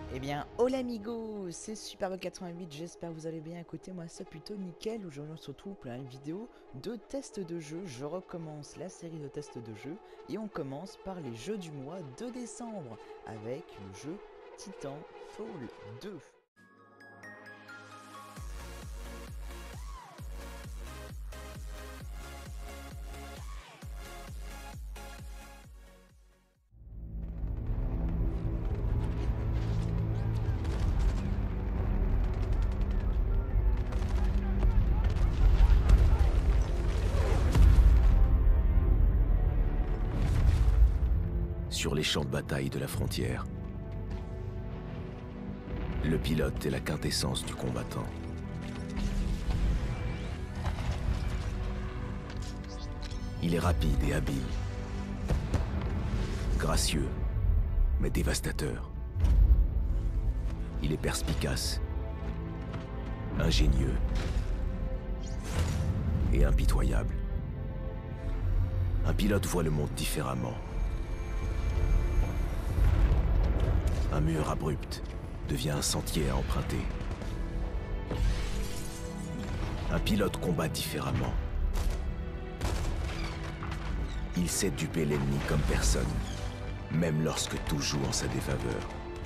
Eh bien, hola amigos, c'est Superbe88, j'espère que vous allez bien. Écoutez, moi ça plutôt nickel. Aujourd'hui on se retrouve pour une vidéo de tests de jeux. Je recommence la série de tests de jeux et on commence par les jeux du mois de décembre avec le jeu Titanfall 2. Sur les champs de bataille de la frontière, le pilote est la quintessence du combattant. Il est rapide et habile, gracieux, mais dévastateur. Il est perspicace, ingénieux et impitoyable. Un pilote voit le monde différemment. Un mur abrupt devient un sentier à emprunter. Un pilote combat différemment. Il sait duper l'ennemi comme personne, même lorsque tout joue en sa défaveur.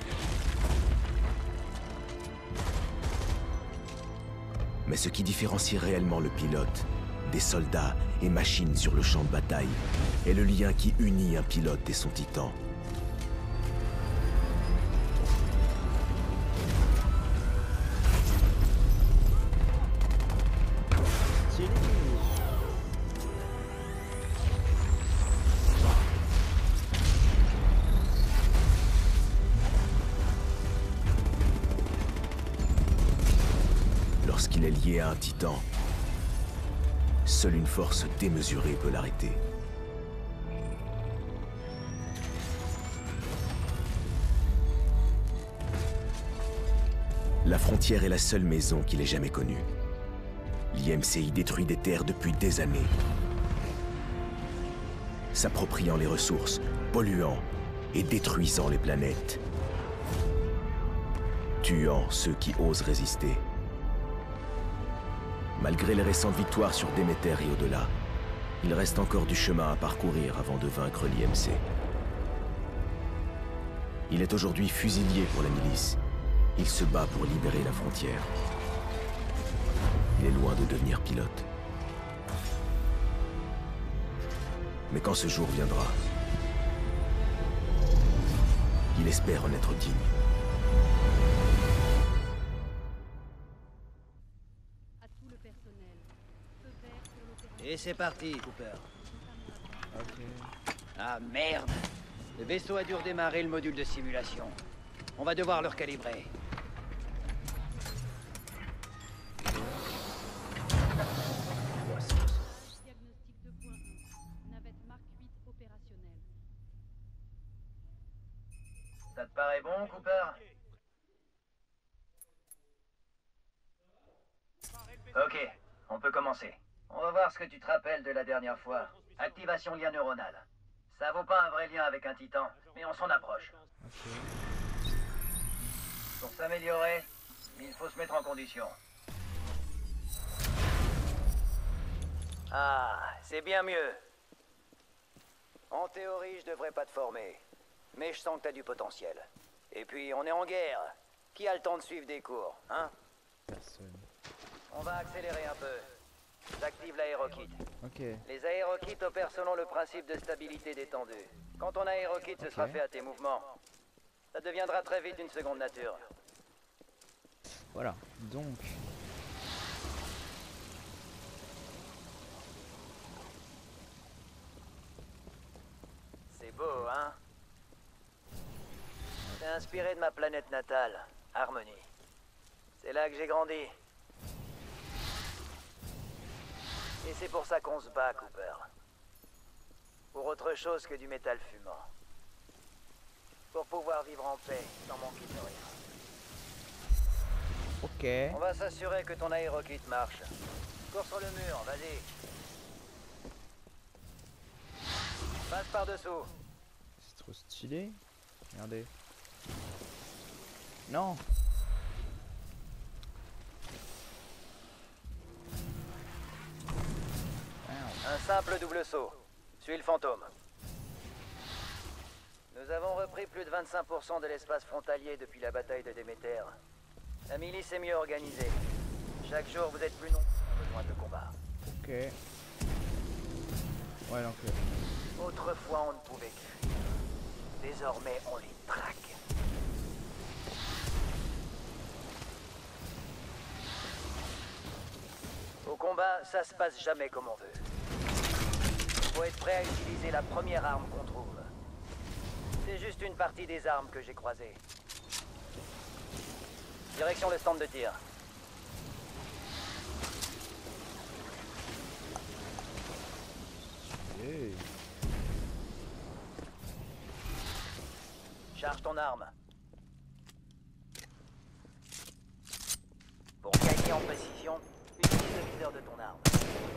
Mais ce qui différencie réellement le pilote des soldats et machines sur le champ de bataille est le lien qui unit un pilote et son titan. Lorsqu'il est lié à un titan, seule une force démesurée peut l'arrêter. La frontière est la seule maison qu'il ait jamais connue. L'IMC y détruit des terres depuis des années, s'appropriant les ressources, polluant et détruisant les planètes, tuant ceux qui osent résister. Malgré les récentes victoires sur Déméter et au-delà, il reste encore du chemin à parcourir avant de vaincre l'IMC. Il est aujourd'hui fusilier pour la milice. Il se bat pour libérer la frontière. Il est loin de devenir pilote. Mais quand ce jour viendra, il espère en être digne. Et c'est parti, Cooper. Ok. Ah merde! Le vaisseau a dû redémarrer le module de simulation. On va devoir le recalibrer. Diagnostic 2.1. Navette Mark 8 opérationnelle. Ça te paraît bon, Cooper? Ok, on peut commencer. On va voir ce que tu te rappelles de la dernière fois. Activation lien neuronal. Ça vaut pas un vrai lien avec un titan, mais on s'en approche. Ok. Pour s'améliorer, il faut se mettre en condition. Ah, c'est bien mieux. En théorie, je devrais pas te former. Mais je sens que t'as du potentiel. Et puis, on est en guerre. Qui a le temps de suivre des cours, hein? Personne. On va accélérer un peu. J'active l'aérokit. Ok. Les aérokits opèrent selon le principe de stabilité détendue. Quand ton aérokit se sera fait à tes mouvements, ça deviendra très vite une seconde nature. Voilà. Donc. C'est beau, hein? C'est inspiré de ma planète natale, Harmonie. C'est là que j'ai grandi. Et c'est pour ça qu'on se bat, Cooper. Pour autre chose que du métal fumant. Pour pouvoir vivre en paix, sans manquer de rien. Ok. On va s'assurer que ton aérokit marche. Cours sur le mur, vas-y. Passe par-dessous. C'est trop stylé. Regardez. Non. Un simple double saut. Suis le fantôme. Nous avons repris plus de 25% de l'espace frontalier depuis la bataille de Déméter. La milice est mieux organisée. Chaque jour, vous êtes plus nombreux à rejoindre le combat. Ok. Ouais, donc... Autrefois, on ne pouvait que fuir. Désormais, on les traque. Au combat, ça se passe jamais comme on veut. Faut être prêt à utiliser la première arme qu'on trouve. C'est juste une partie des armes que j'ai croisées. Direction le stand de tir. Hey. Charge ton arme. Pour gagner en précision, utilise le viseur de ton arme.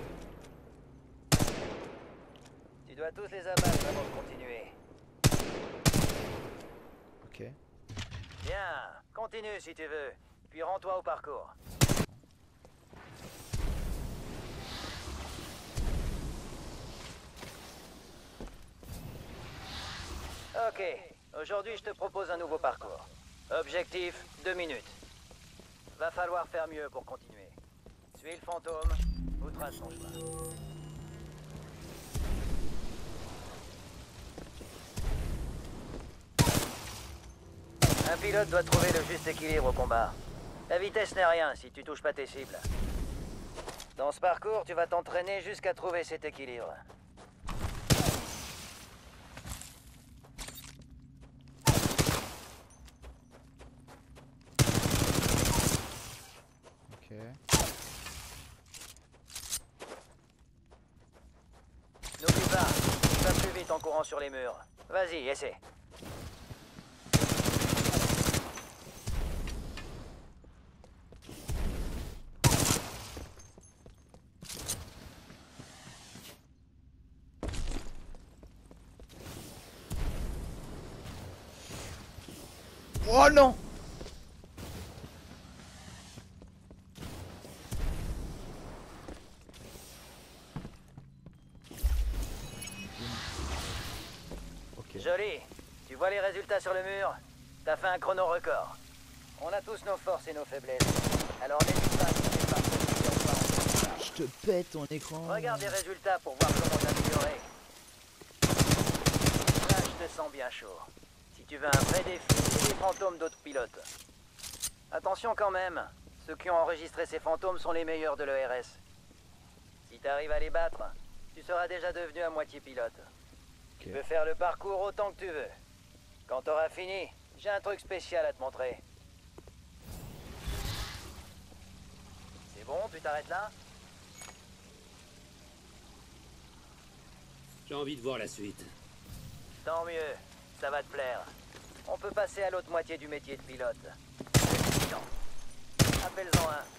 Tu dois tous les abattre avant de continuer. Ok. Bien, continue si tu veux, puis rends-toi au parcours. Ok, aujourd'hui je te propose un nouveau parcours. Objectif, 2 minutes. Va falloir faire mieux pour continuer. Suis le fantôme, ou trace ton chemin. Un pilote doit trouver le juste équilibre au combat. La vitesse n'est rien si tu touches pas tes cibles. Dans ce parcours, tu vas t'entraîner jusqu'à trouver cet équilibre. Ok. N'oublie pas, tu vas plus vite en courant sur les murs. Vas-y, essaie. Oh non! Ok. Joli. Tu vois les résultats sur le mur? T'as fait un chrono record. On a tous nos forces et nos faiblesses. Alors n'hésite pas à quitter par plusieurs fois en combat. Je te pète ton écran. Regarde les résultats pour voir comment t'améliorer. Là, je te sens bien chaud. Si tu veux un vrai défi, c'est les fantômes d'autres pilotes. Attention quand même, ceux qui ont enregistré ces fantômes sont les meilleurs de l'ERS. Si t'arrives à les battre, tu seras déjà devenu à moitié pilote. Tu peux faire le parcours autant que tu veux. Quand t'auras fini, j'ai un truc spécial à te montrer. C'est bon, tu t'arrêtes là? J'ai envie de voir la suite. Tant mieux, ça va te plaire. On peut passer à l'autre moitié du métier de pilote. Appelle-en un.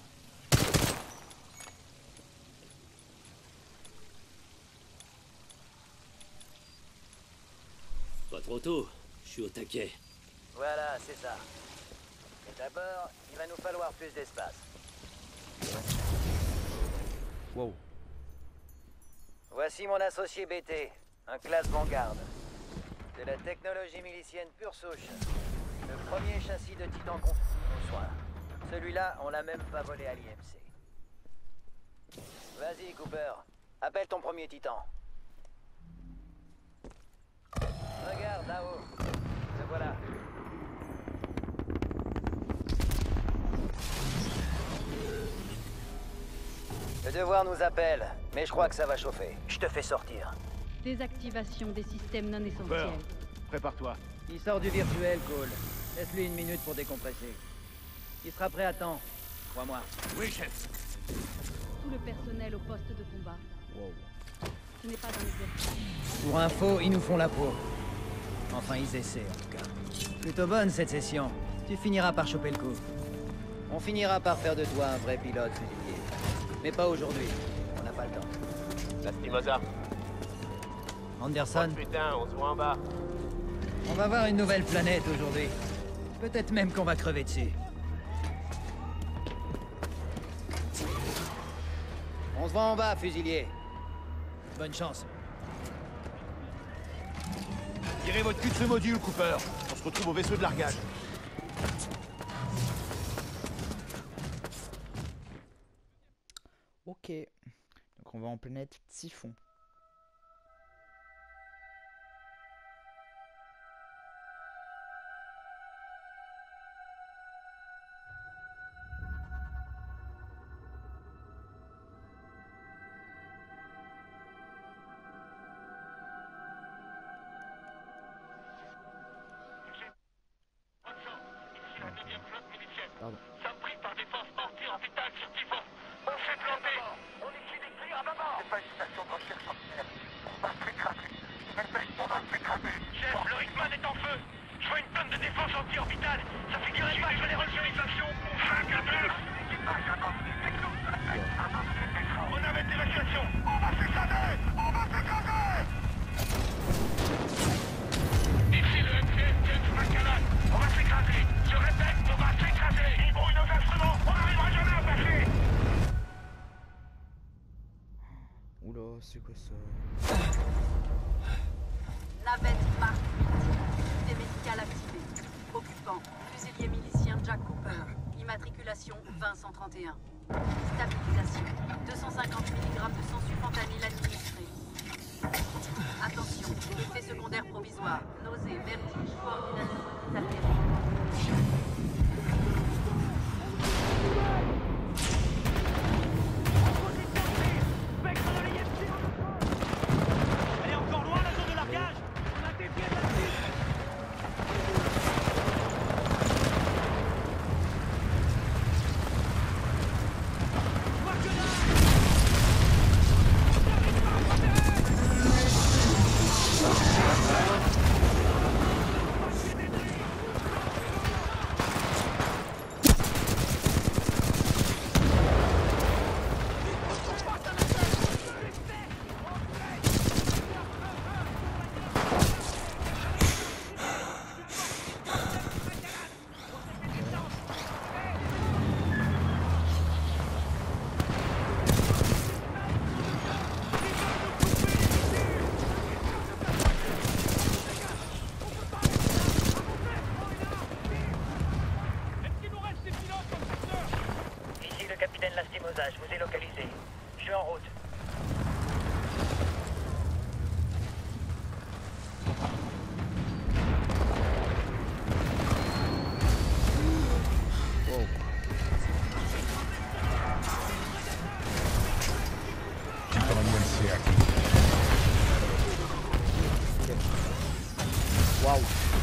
Pas trop tôt, je suis au taquet. Voilà, c'est ça. Mais d'abord, il va nous falloir plus d'espace. Wow. Voici mon associé BT, un classe Vanguard. De la technologie milicienne pure souche. Le premier châssis de Titan qu'on au soin. Celui-là, on l'a même pas volé à l'IMC. Vas-y, Cooper. Appelle ton premier Titan. Regarde là-haut. Le voilà. Le devoir nous appelle, mais je crois que ça va chauffer. Je te fais sortir. Désactivation des systèmes non essentiels. Prépare-toi. Il sort du virtuel, Cole. Laisse-lui 1 minute pour décompresser. Il sera prêt à temps. Crois-moi. Oui, chef. Tout le personnel au poste de combat. Wow. Ce n'est pas un exercice. Pour info, ils nous font la peau. Enfin, ils essaient, en tout cas. Plutôt bonne, cette session. Tu finiras par choper le coup. On finira par faire de toi un vrai pilote, fusilier. Mais pas aujourd'hui. On n'a pas le temps. Lastimosa. Anderson, Putain, on se voit en bas. on va voir une nouvelle planète aujourd'hui. Peut-être même qu'on va crever dessus. On se voit en bas, fusilier. Bonne chance. Tirez votre cul de ce module, Cooper. On se retrouve au vaisseau de largage. Ok. Donc on va en planète Typhon. Pardon. Chef, le Rickman est en feu. Je vois une tonne de défense anti-orbitale. Ça figurait pas que je vais les relever. 5 à 2. On avait d'évacuation. On va s'écraser. On va s'écraser. Ici le MCS James McCallan. On va s'écraser. Je répète, on va s'écraser. Ils brouillent nos instruments. On n'arrivera jamais à passer. Oula, c'est quoi ça? Navette Mark 8. Unité médicale activée. Occupant. Fusilier milicien Jack Cooper. Immatriculation 20131. Stabilisation. 250 mg de sensu-fentanyl administré. Attention. Effet secondaire provisoire. Nausée, vertige, coordination altérée. Elle est encore loin la zone de largage. On a dévié de la cible. Ici le capitaine Lastimosa, je vous ai localisé. Je suis en route. Waouh.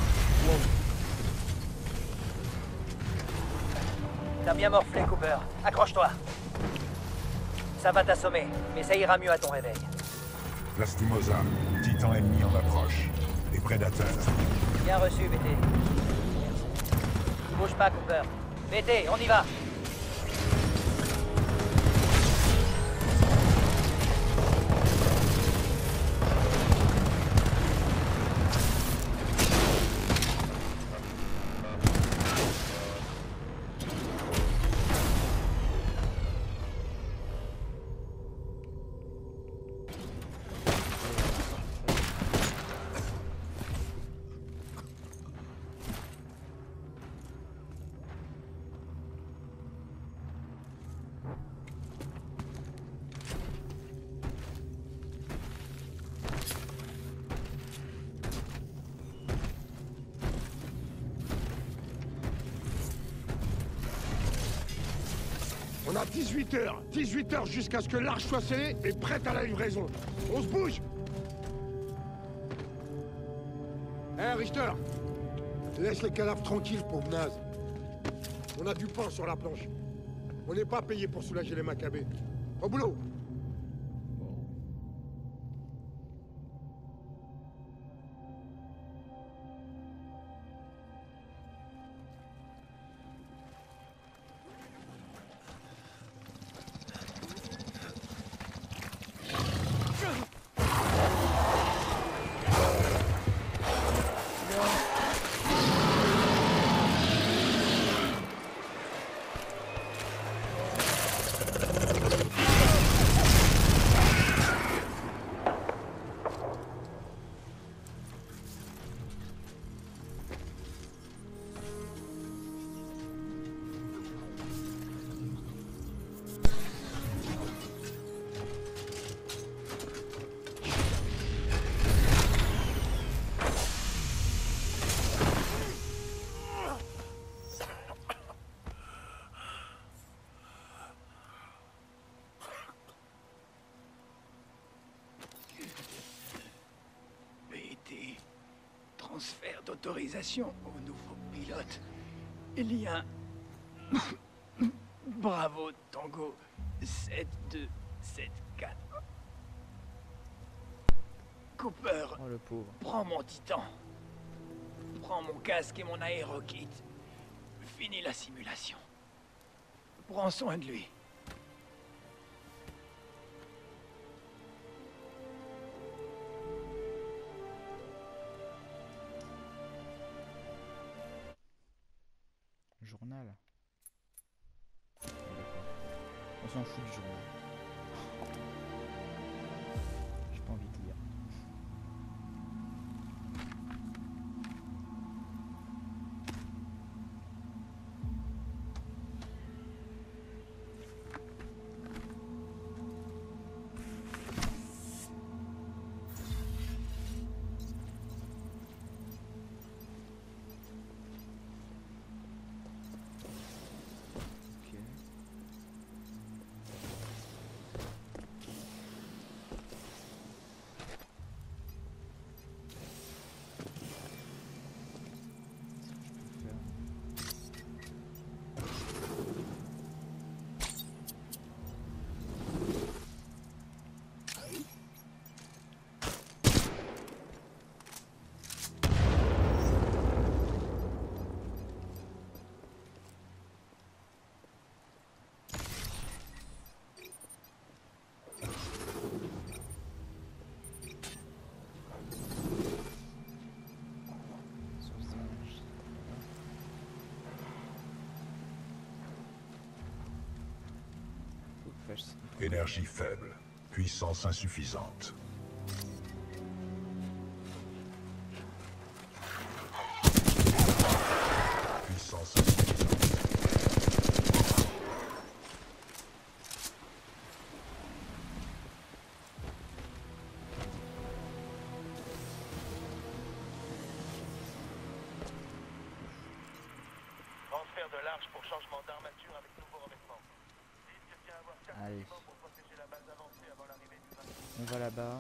T'as bien morflé, Cooper. Accroche-toi. Ça va t'assommer, mais ça ira mieux à ton réveil. Lastimosa, titan ennemi en approche. Les prédateurs. Bien reçu, BT. Bouge pas, Cooper. BT, on y va. On a 18 heures. 18 heures jusqu'à ce que l'arche soit scellée et prête à la livraison. On se bouge. Richter, laisse les cadavres tranquilles, pauvre naze. On a du pain sur la planche. On n'est pas payé pour soulager les macabées. Au boulot. transfert d'autorisation au nouveau pilote. Il y a... Bravo, Tango 7274. Cooper, Oh le pauvre. prends mon titan. Prends mon casque et mon aérokit. Finis la simulation. Prends soin de lui. Journal. On s'en fout du journal. J'ai pas envie de lire. Énergie faible. Puissance insuffisante. Puissance insuffisante. Transfert de l'arche pour changement d'armature avec nouveau revêtement. Dites que tient à avoir 4 Allez. équipements pour protéger la base avancée avant l'arrivée du vaisseau. On va là-bas.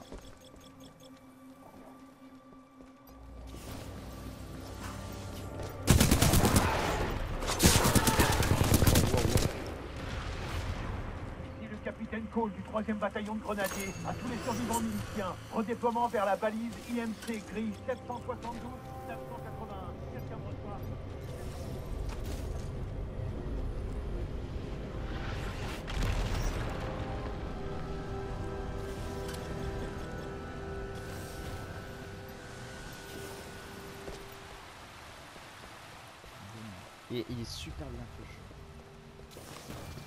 Ici le capitaine Cole du 3e bataillon de grenadiers. À tous les survivants miliciens. Redéploiement vers la balise IMC grille 772 981. Quelqu'un me reçoit? Et il est super bien fait. Le jeu.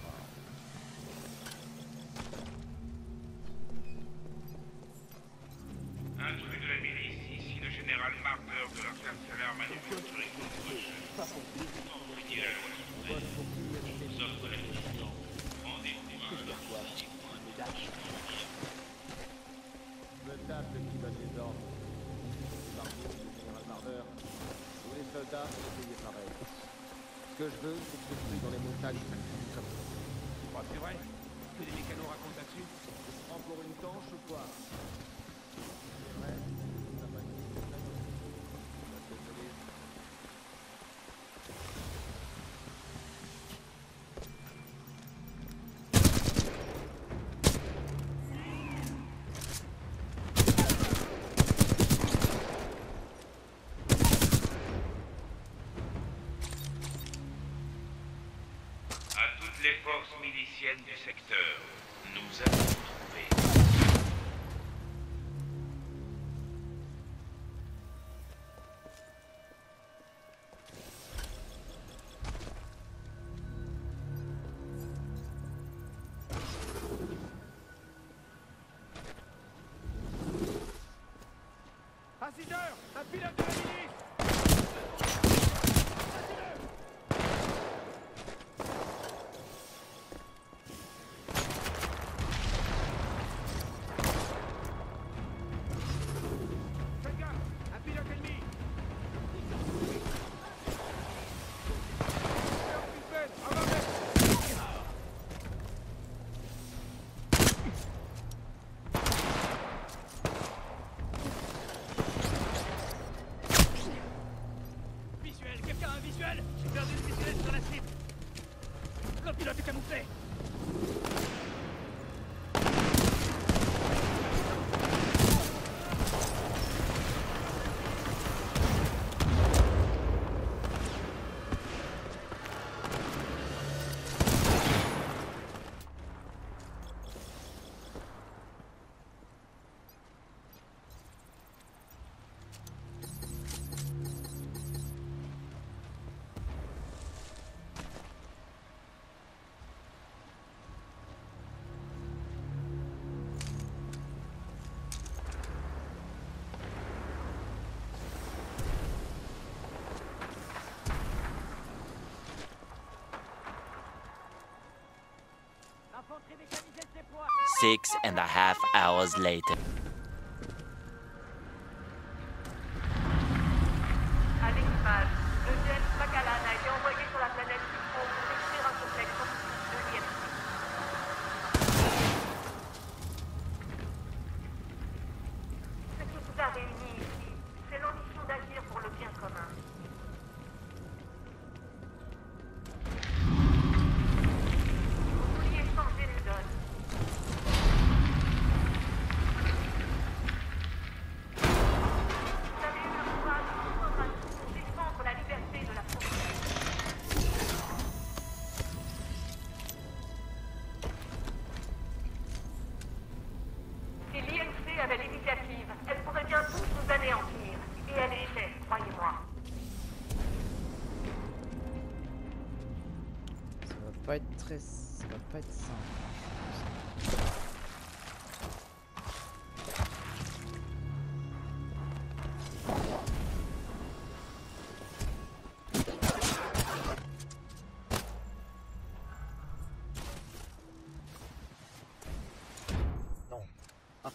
Intrus de la milice, ici le général Marder de l'interstellaire manufacturing Corporation. Enfreignez la loi suprême. Nous offre la mission. Rendez-vous à un officier pour un médaille. Je me tape le qui donne les ordres. Parmi le général Marder, tous les soldats sont payés pareil. Ce que je veux, c'est que je suis dans les montagnes comme ça. Tu crois que c'est vrai? Que les mécanos racontent là-dessus? Je prends pour une tanche ou quoi? C'est vrai, ça va être désolé. À toutes les forces miliciennes du secteur, nous avons trouvé. Incideur! Un pilote de la milice! Faites gaffe! Un pilote ennemi! Avancez. L'infanterie mécanisée se déploie. 6.5 hours later. À l'équipage, le GN Macallan a été envoyé sur la planète Typhon pour détruire un complexe de l'IMC. Ce qui vous a réunis ici, c'est l'ambition d'agir pour le bien commun. Vous vouliez changer les donnes. Vous avez eu le courage de prendre un coup pour défendre la liberté de la frontière. Si l'IMC avait l'initiative, elle pourrait bien tous nous anéantir. Et elle est faite, croyez-moi. Ça va pas être très... Ça va pas être simple. Non. Ah.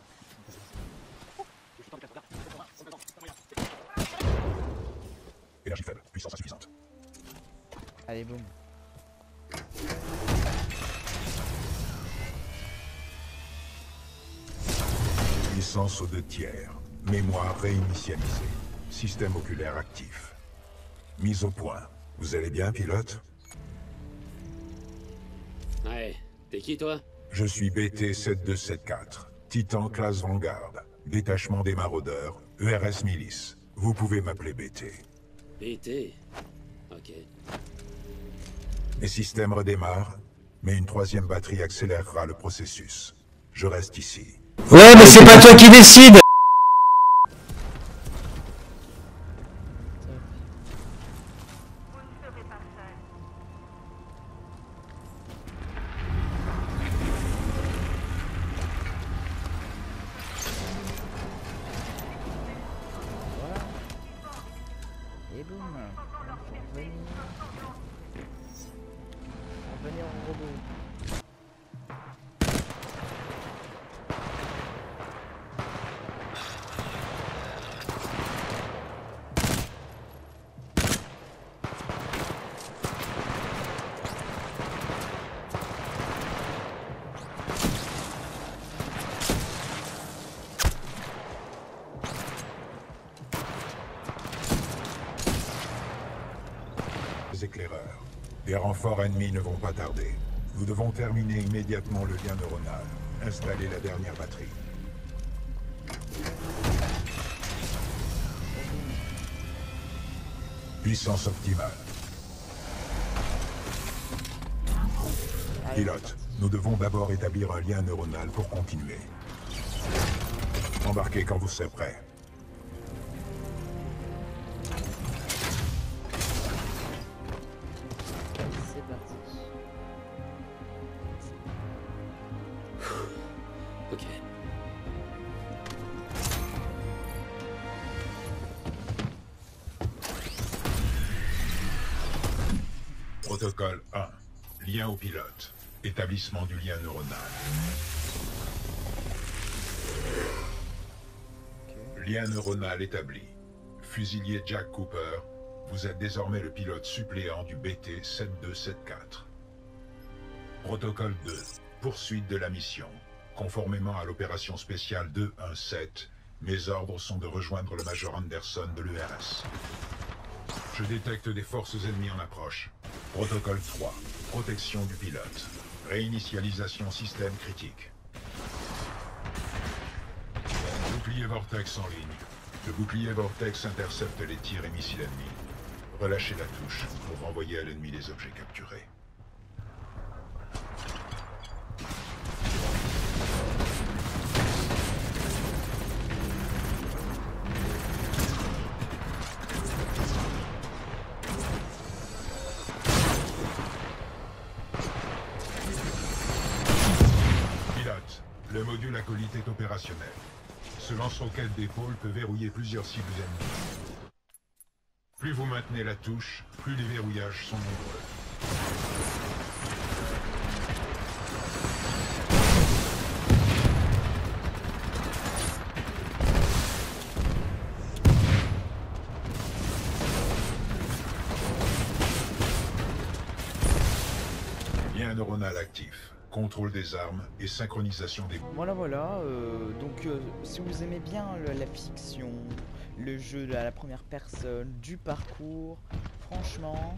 Énergie faible, puissance insuffisante. Allez, boum. Puissance aux 2 tiers. Mémoire réinitialisée. Système oculaire actif. Mise au point. Vous allez bien, pilote? Ouais, t'es qui toi? Je suis BT-7274. Titan classe Vanguard. Détachement des maraudeurs. ERS Milice. Vous pouvez m'appeler BT. BT. Ok. Mes systèmes redémarrent, mais une 3e batterie accélérera le processus. Je reste ici. Ouais, mais c'est pas toi qui décide. Vous ne serez pas seul. Voilà. Et boum. Revenir en robot. Les éclaireurs. Les renforts ennemis ne vont pas tarder. Nous devons terminer immédiatement le lien neuronal. Installer la dernière batterie. Puissance optimale. Pilote, nous devons d'abord établir un lien neuronal pour continuer. Embarquez quand vous serez prêt. C'est parti. Ok. Protocole 1. Lien au pilote. Établissement du lien neuronal. Lien neuronal établi. Fusilier Jack Cooper, vous êtes désormais le pilote suppléant du BT-7274. Protocole 2. Poursuite de la mission. Conformément à l'opération spéciale 217, mes ordres sont de rejoindre le Major Anderson de l'ERS. Je détecte des forces ennemies en approche. Protocole 3. Protection du pilote. Réinitialisation système critique. Bouclier Vortex en ligne. Le bouclier Vortex intercepte les tirs et missiles ennemis. Relâchez la touche pour renvoyer à l'ennemi les objets capturés. Pilote, le module acolyte est opérationnel. Ce lance-roquette d'épaule peut verrouiller plusieurs cibles ennemies. Plus vous maintenez la touche, plus les verrouillages sont nombreux. Lien neuronal actif. Contrôle des armes et synchronisation des... Voilà, donc si vous aimez bien la fiction, le jeu à la première personne, du parcours, franchement,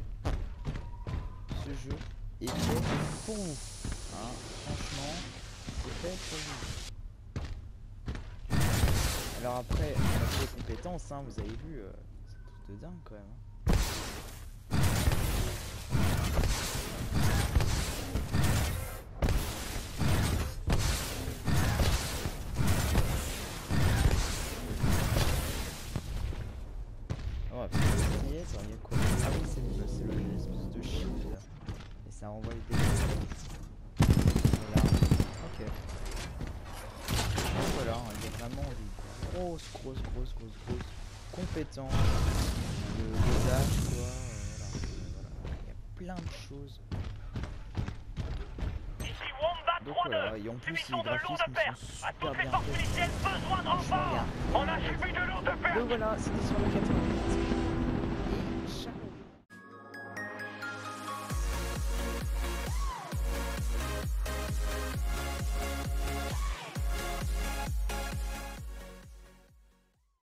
ce jeu est fait pour vous. Hein, franchement, c'est fait pour vous. Alors après, les compétences, hein, vous avez vu, c'est tout de dingue quand même. Ça regarde quoi? Ah oui, c'est l'espèce de shield là. Et ça envoie les dégâts. Voilà. Ok. Donc voilà, il y a vraiment des grosses compétences de dosage quoi. Voilà. Il y a plein de choses. Donc voilà, et en plus les graphismes sont super bien faits. Donc voilà, c'était sur le 88.